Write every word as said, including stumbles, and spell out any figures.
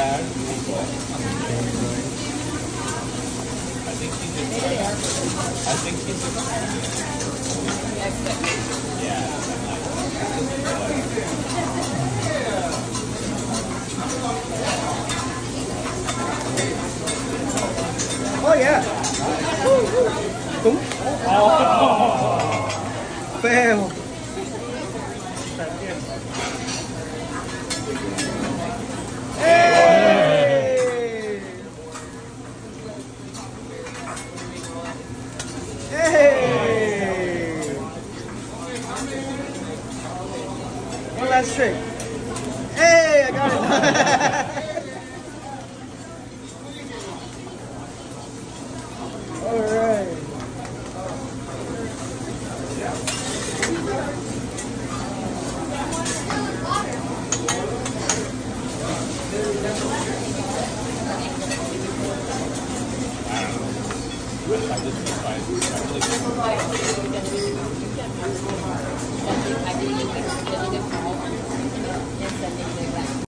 think she's just I think she's just yeah. Oh yeah. Đúng. Oh. Fail. Hey. Hey. One last trick. Hey, I got it. All right. I just surprised. I really